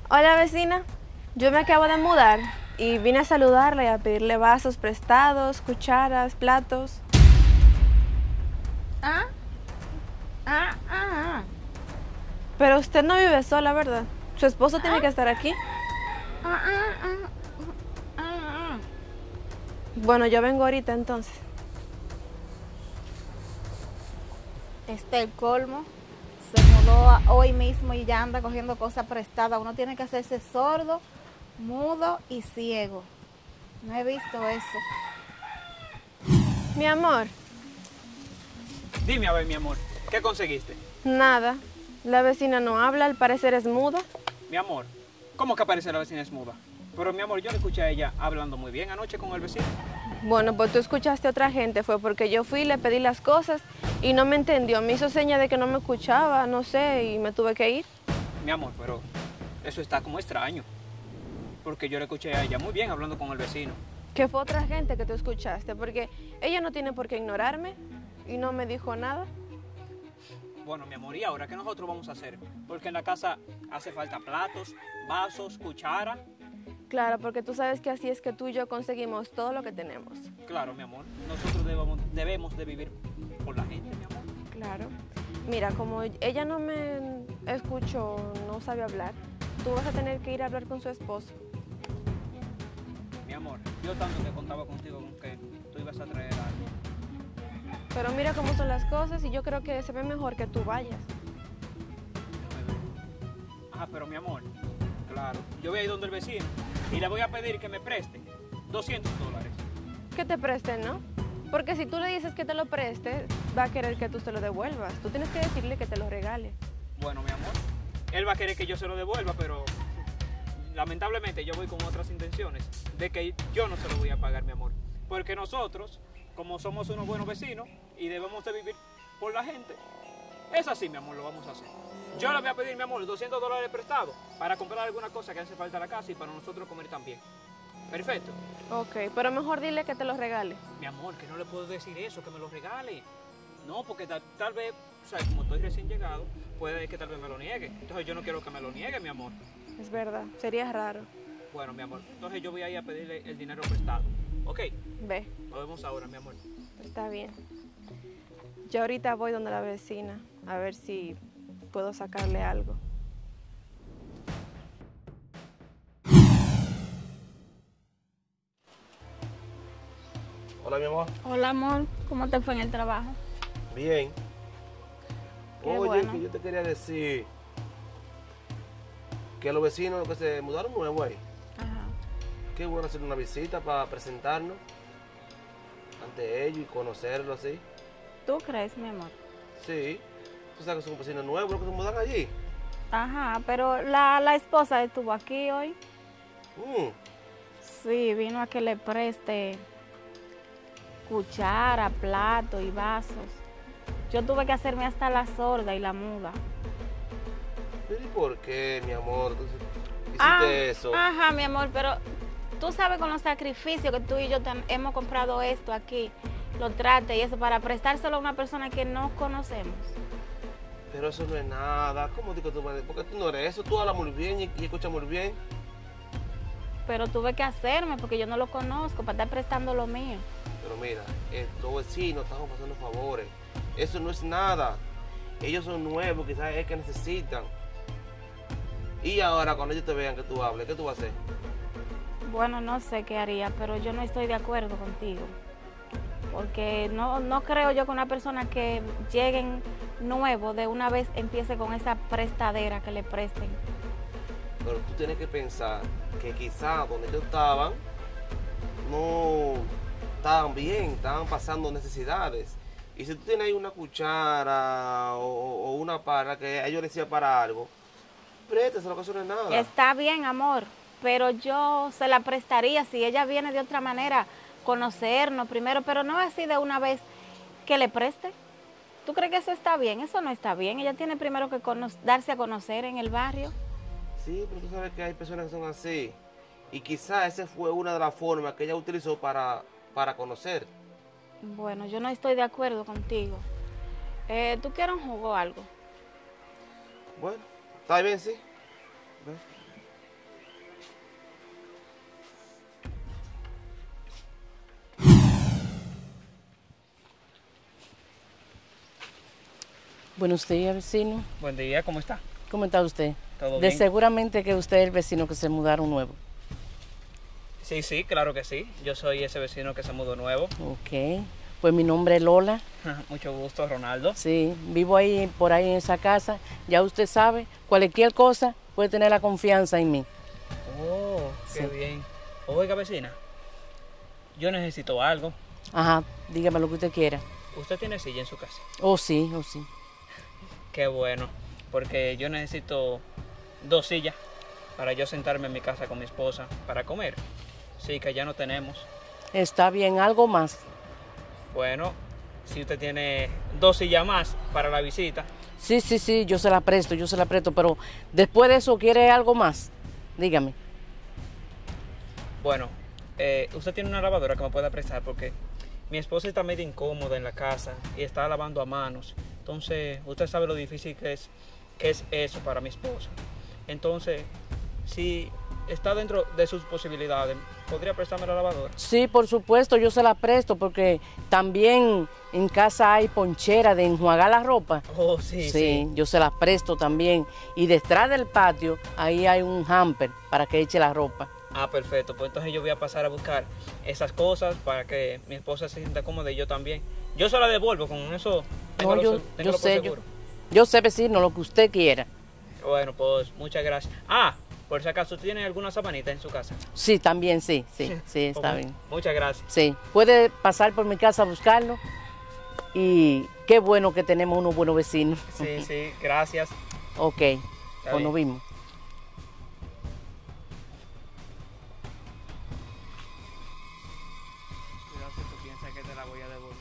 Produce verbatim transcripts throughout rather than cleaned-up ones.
Hola vecina, yo me acabo de mudar y vine a saludarla y a pedirle vasos prestados, cucharas, platos. Ah, ah, ah, Pero usted no vive sola, ¿verdad? Su esposo tiene que estar aquí. ah, ah, ah, ah, ah. Bueno, yo vengo ahorita entonces. Este el colmo. Se mudó a- hoy mismo y ya anda cogiendo cosas prestadas. Uno tiene que hacerse sordo, mudo y ciego. No he visto eso. Mi amor, Dime, a ver, mi amor, ¿qué conseguiste? nada. La vecina no habla, al parecer es muda. Mi amor, ¿cómo que aparece la vecina es muda? Pero mi amor, yo le escuché a ella hablando muy bien anoche con el vecino. Bueno, pues tú escuchaste a otra gente, fue porque yo fui, le pedí las cosas y no me entendió. Me hizo seña de que no me escuchaba, no sé, y me tuve que ir. Mi amor, pero eso está como extraño. Porque yo le escuché a ella muy bien hablando con el vecino. Que fue otra gente que tú escuchaste, porque ella no tiene por qué ignorarme y no me dijo nada. Bueno, mi amor, ¿y ahora qué nosotros vamos a hacer? Porque en la casa hace falta platos, vasos, cuchara. Claro, porque tú sabes que así es que tú y yo conseguimos todo lo que tenemos. Claro, mi amor, nosotros debemos, debemos de vivir por la gente, mi amor. Claro. Mira, como ella no me escuchó, no sabe hablar, tú vas a tener que ir a hablar con su esposo. Mi amor, yo tanto que contaba contigo con que tú ibas a traer algo. Pero mira cómo son las cosas y yo creo que se ve mejor que tú vayas. Ajá, pero mi amor, claro, yo voy a ir donde el vecino y le voy a pedir que me preste doscientos dólares. Que te presten, ¿no? Porque si tú le dices que te lo preste, va a querer que tú se lo devuelvas. Tú tienes que decirle que te lo regale. Bueno, mi amor, él va a querer que yo se lo devuelva, pero lamentablemente yo voy con otras intenciones de que yo no se lo voy a pagar, mi amor. Porque nosotros, como somos unos buenos vecinos y debemos de vivir por la gente, es así, mi amor, lo vamos a hacer. Yo le voy a pedir, mi amor, doscientos dólares prestados para comprar alguna cosa que hace falta a la casa y para nosotros comer también. Perfecto. Ok, pero mejor dile que te lo regale. Mi amor, que no le puedo decir eso, que me lo regale. No, porque tal, tal vez, o sea, como estoy recién llegado, puede que tal vez me lo niegue. Entonces yo no quiero que me lo niegue, mi amor. Es verdad, sería raro. Bueno, mi amor, entonces yo voy a ir a pedirle el dinero prestado. Ok, Ve, nos vemos ahora, mi amor. está bien. Yo ahorita voy donde la vecina a ver si puedo sacarle algo. Hola, mi amor. Hola, amor. ¿Cómo te fue en el trabajo? Bien. Qué Oye, bueno. que yo te quería decir que los vecinos que se mudaron nuevos ahí, Ajá. qué bueno hacer una visita para presentarnos ante ellos y conocerlos así. ¿Tú crees, mi amor? Sí, tú sabes que son vecinos nuevos los que se mudan allí. Ajá, pero la, la esposa estuvo aquí hoy. Mm, Sí, vino a que le preste cuchara, plato y vasos. Yo tuve que hacerme hasta la sorda y la muda. pero ¿y por qué, mi amor? Tú hiciste Ah, eso. Ajá, mi amor, pero tú sabes con los sacrificios que tú y yo tam- hemos comprado esto aquí, lo trate y eso para prestárselo a una persona que no conocemos. Pero eso no es nada. ¿Cómo digo tú? Porque tú no eres eso. Tú hablas muy bien y, y escuchas muy bien. Pero tuve que hacerme porque yo no lo conozco para estar prestando lo mío. Pero mira, eh, los vecinos estamos pasando favores. Eso no es nada. Ellos son nuevos, quizás es que necesitan. Y ahora, cuando ellos te vean que tú hables, ¿qué tú vas a hacer? Bueno, no sé qué haría, pero yo no estoy de acuerdo contigo. Porque no, no creo yo que una persona que lleguen nuevo de una vez empiece con esa prestadera que le presten. Pero tú tienes que pensar que quizás donde ellos estaban, no estaban bien, estaban pasando necesidades. Y si tú tienes ahí una cuchara o, o una pala que a ellos les sirva para algo, présteselo, que eso no es nada. Está bien, amor, pero yo se la prestaría si ella viene de otra manera, conocernos primero, pero no así de una vez que le preste. ¿Tú crees que eso está bien? Eso no está bien. Ella tiene primero que cono- darse a conocer en el barrio. Sí, pero tú sabes que hay personas que son así. Y quizás esa fue una de las formas que ella utilizó para, para conocer. Bueno, yo no estoy de acuerdo contigo. Eh, ¿Tú quieres un jugo o algo? Bueno, está bien, sí. Ve. Buenos días, vecino. Buen día, ¿cómo está? ¿Cómo está usted? ¿Todo De bien? seguramente que usted es el vecino que se mudaron nuevo. Sí, sí, claro que sí. Yo soy ese vecino que se mudó nuevo. Ok. Pues mi nombre es Lola. Mucho gusto, Ronaldo. Sí, vivo ahí, por ahí en esa casa. Ya usted sabe, cualquier cosa puede tener la confianza en mí. Oh, qué Sí. bien. Oiga, vecina, yo necesito algo. Ajá, dígame lo que usted quiera. ¿Usted tiene silla en su casa? Oh, sí, oh, sí. Qué bueno, porque yo necesito dos sillas para yo sentarme en mi casa con mi esposa para comer. Sí, que ya no tenemos. Está bien, algo más. Bueno, si usted tiene dos sillas más para la visita. Sí, sí, sí, yo se la presto, yo se la presto, pero después de eso, ¿quiere algo más? Dígame. Bueno, eh, usted tiene una lavadora que me pueda prestar porque mi esposa está medio incómoda en la casa y está lavando a manos. Entonces, usted sabe lo difícil que es, que es eso para mi esposa. Entonces, si está dentro de sus posibilidades, ¿podría prestarme la lavadora? Sí, por supuesto, yo se la presto porque también en casa hay ponchera de enjuagar la ropa. Oh, sí, Sí, sí. yo se la presto también. Y detrás del patio, ahí hay un hamper para que eche la ropa. Ah, perfecto. Pues entonces yo voy a pasar a buscar esas cosas para que mi esposa se sienta cómoda y yo también. Yo se la devuelvo, con eso tengo No, lo, yo, se- yo tengo lo por sé, yo, seguro. yo sé, vecino, lo que usted quiera. Bueno, pues muchas gracias. Ah, por si acaso, ¿usted tiene alguna sabanita en su casa? Sí, también, sí, sí, sí, está Pues, bien. Muchas gracias. Sí, puede pasar por mi casa a buscarlo. Y qué bueno que tenemos unos buenos vecinos. Sí, sí, gracias. Ok, pues bien. nos vimos. Cuidado si tú piensas que te la voy a devolver.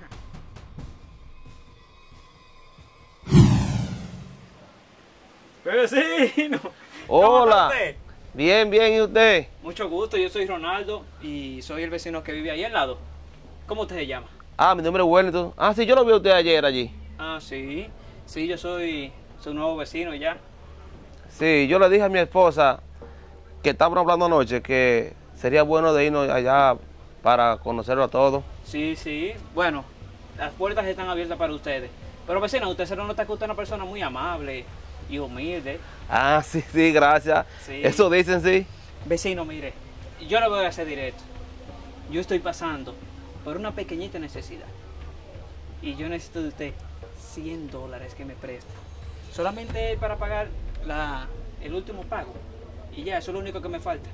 Vecino. ¿Cómo Hola. está usted? Bien, bien, ¿y usted? Mucho gusto, yo soy Ronaldo y soy el vecino que vive ahí al lado. ¿Cómo usted se llama? Ah, mi nombre es Wellington. Ah, sí, yo lo vi a usted ayer allí. Ah, sí. Sí, yo soy su nuevo vecino ya. Sí, yo le dije a mi esposa que estábamos hablando anoche que sería bueno de irnos allá para conocerlo a todos. Sí, sí. Bueno, las puertas están abiertas para ustedes. Pero vecino, usted se lo nota que usted es una persona muy amable y humilde. Ah, sí, sí, gracias. Sí. Eso dicen, sí. Vecino, mire, yo le voy a hacer directo. Yo estoy pasando por una pequeñita necesidad. Y yo necesito de usted cien dólares que me preste. Solamente para pagar la, el último pago. Y ya, eso es lo único que me falta.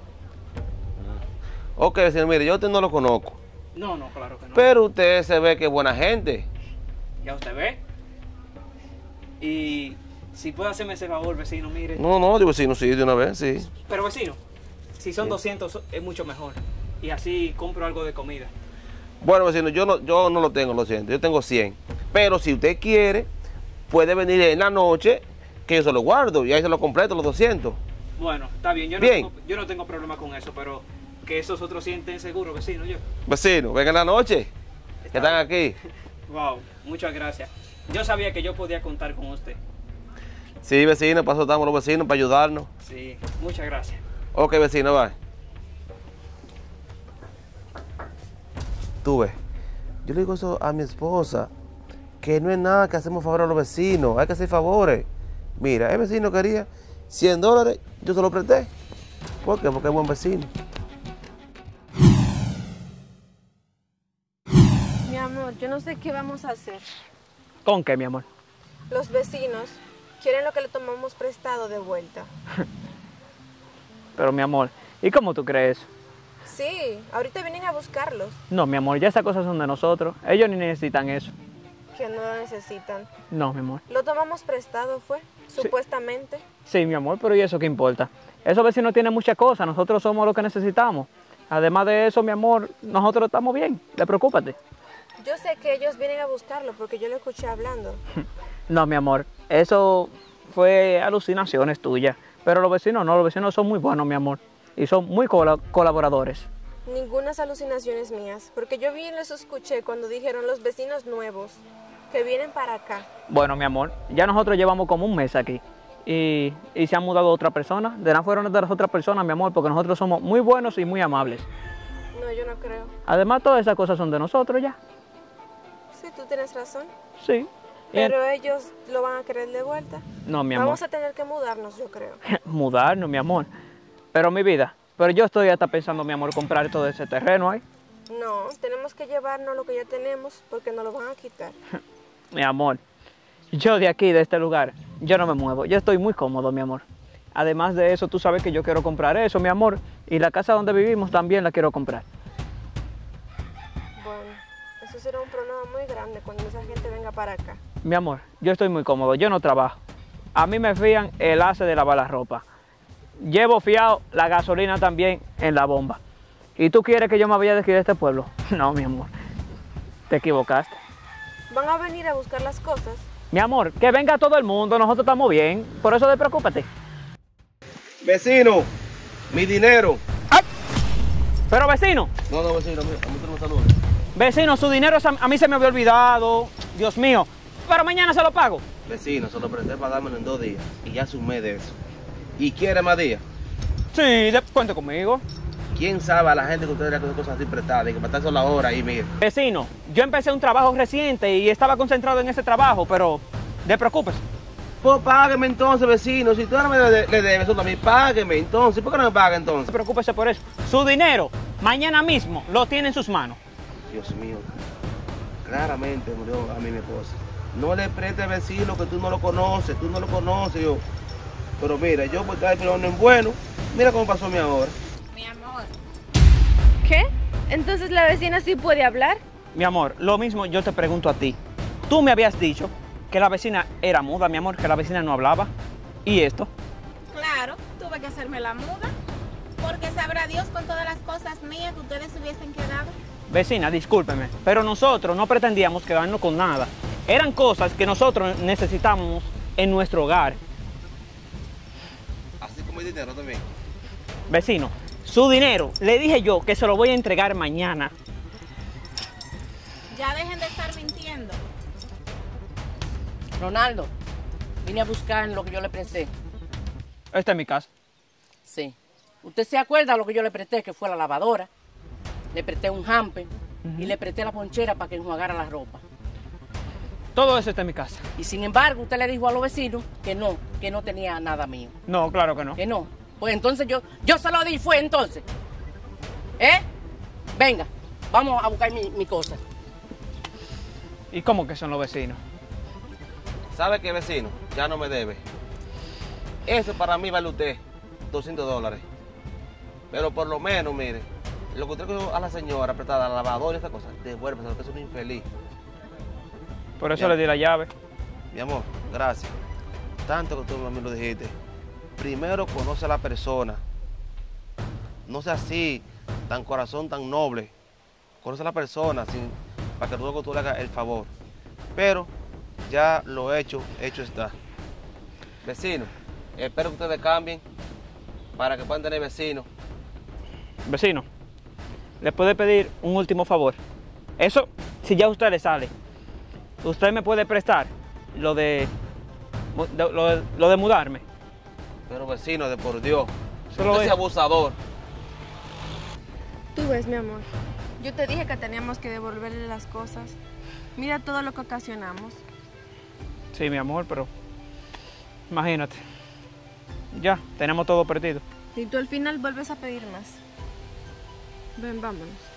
Ok, vecino, mire, yo a usted no lo conozco. No, no, claro que no. Pero usted se ve que es buena gente. Ya usted ve. Y si puede hacerme ese favor, vecino, mire. No, no, digo vecino, sí, de una vez, sí. Pero vecino, si son Sí. doscientos es mucho mejor. Y así compro algo de comida. Bueno, vecino, yo no, yo no lo tengo, lo siento, yo tengo cien. Pero si usted quiere, puede venir en la noche, que yo se lo guardo y ahí se lo completo, los doscientos. Bueno, está bien, yo no, Bien. Tengo, yo no tengo problema con eso, pero que esos otros sienten seguro, vecino, yo. Vecino, venga en la noche, que Está están aquí. Wow, muchas gracias. Yo sabía que yo podía contar con usted. Sí, vecino, para eso estamos los vecinos, para ayudarnos. Sí, muchas gracias. Ok, vecino, va. Tú ves, yo le digo eso a mi esposa, que no es nada que hacemos favor a los vecinos, hay que hacer favores. Mira, el vecino quería cien dólares, yo se lo presté. ¿Por qué? Porque es buen vecino. Mi amor, yo no sé qué vamos a hacer. ¿Con qué, mi amor? Los vecinos quieren lo que le tomamos prestado de vuelta. Pero, mi amor, ¿y cómo tú crees? Sí, ahorita vienen a buscarlos, No, mi amor, ya esas cosas son de nosotros. Ellos ni necesitan eso. que no lo necesitan. No, mi amor. Lo tomamos prestado, fue, supuestamente. Sí, mi amor, pero ¿y eso qué importa? Esos vecinos tienen muchas cosas, nosotros somos lo que necesitamos. Además de eso, mi amor, nosotros estamos bien, le preocúpate. Yo sé que ellos vienen a buscarlo porque yo lo escuché hablando. No, mi amor, eso fue alucinaciones tuyas. Pero los vecinos no, los vecinos son muy buenos, mi amor. Y son muy col- colaboradores. Ningunas alucinaciones mías, porque yo bien los escuché cuando dijeron los vecinos nuevos que vienen para acá. Bueno, mi amor, ya nosotros llevamos como un mes aquí. Y, y se han mudado otras personas. De nada fueron de las otras personas, mi amor, porque nosotros somos muy buenos y muy amables. No, yo no creo. Además, todas esas cosas son de nosotros ya. Sí, tú tienes razón. Sí. Pero ellos lo van a querer de vuelta. No, mi amor. Vamos a tener que mudarnos, yo creo. Mudarnos, mi amor. Pero mi vida, pero yo estoy hasta pensando, mi amor, comprar todo ese terreno ahí. No, tenemos que llevarnos lo que ya tenemos porque nos lo van a quitar. Mi amor, yo de aquí, de este lugar, yo no me muevo. Yo estoy muy cómodo, mi amor. Además de eso, tú sabes que yo quiero comprar eso, mi amor. Y la casa donde vivimos también la quiero comprar. Bueno, eso será un problema muy grande cuando esa gente venga para acá. Mi amor, yo estoy muy cómodo, yo no trabajo. A mí me fían el hace de lavar la ropa. Llevo fiado la gasolina también en la bomba. ¿Y tú quieres que yo me vaya de aquí de este pueblo? No, mi amor, te equivocaste. ¿Van a venir a buscar las cosas? Mi amor, que venga todo el mundo, nosotros estamos bien. Por eso despreocúpate. Vecino, mi dinero. ¡Ay! Pero vecino. No, no, vecino, a mí tú no me saludas. Vecino, su dinero a mí se me había olvidado. Dios mío. Pero mañana se lo pago. Vecino, se lo presté para dármelo en dos días. Y ya sumé de eso. ¿Y quiere más días? Sí, de, cuente conmigo. ¿Quién sabe a la gente que usted le hace cosas así prestadas y que para estar la hora ahí, mire? Vecino, yo empecé un trabajo reciente y estaba concentrado en ese trabajo, pero despreocúpese. Pues págueme entonces, vecino. Si tú no me le, le debes eso a mí, págueme entonces. ¿Por qué no me paga entonces? Preocúpese por eso. Su dinero, mañana mismo, lo tiene en sus manos. Dios mío, claramente murió a mí mi esposa. No le preste vecino que tú no lo conoces, tú no lo conoces yo. Pero mira, yo por estar pero no es bueno. Mira cómo pasó a mí ahora. Mi amor. ¿Qué? ¿Entonces la vecina sí puede hablar? Mi amor, lo mismo yo te pregunto a ti. Tú me habías dicho que la vecina era muda, mi amor, que la vecina no hablaba. ¿Y esto? Claro, tuve que hacerme la muda. Porque sabrá Dios con todas las cosas mías que ustedes hubiesen quedado. Vecina, discúlpeme, pero nosotros no pretendíamos quedarnos con nada. Eran cosas que nosotros necesitábamos en nuestro hogar. Así como el dinero también. Vecino, su dinero, le dije yo que se lo voy a entregar mañana. Ya dejen de estar mintiendo. Ronaldo, vine a buscar lo que yo le presté. Esta es mi casa. Sí. ¿Usted se acuerda de lo que yo le presté? Que fue la lavadora. Le presté un hamper uh-huh. y le presté la ponchera para que enjuagara la ropa. Todo eso está en mi casa. Y sin embargo, usted le dijo a los vecinos que no, que no tenía nada mío. No, claro que no. Que no. Pues entonces yo, yo se lo di, fue entonces. ¿Eh? Venga, vamos a buscar mi, mi cosa. ¿Y cómo que son los vecinos? ¿Sabe qué, vecino? Ya no me debe. Eso para mí vale usted doscientos dólares. Pero por lo menos, mire, lo que usted cogió a la señora apretada, a la lavadora y esas cosas, devuélvese, porque es un infeliz. Por eso le di la llave. Mi amor, gracias. Tanto que tú a mí lo dijiste. Primero conoce a la persona. No sea así, tan corazón, tan noble. Conoce a la persona sin, para que luego tú le hagas el favor. Pero ya lo hecho, hecho está. Vecino, espero que ustedes cambien para que puedan tener vecinos. Vecino, ¿le puede pedir un último favor? Eso, si ya a usted le sale. ¿Usted me puede prestar lo de, de lo, de, lo de mudarme? Pero vecino, de por Dios, Solo usted es es abusador. Tú ves, mi amor. Yo te dije que teníamos que devolverle las cosas. Mira todo lo que ocasionamos. Sí, mi amor, pero imagínate. Ya, tenemos todo perdido. Y tú al final vuelves a pedir más. Ven, vámonos.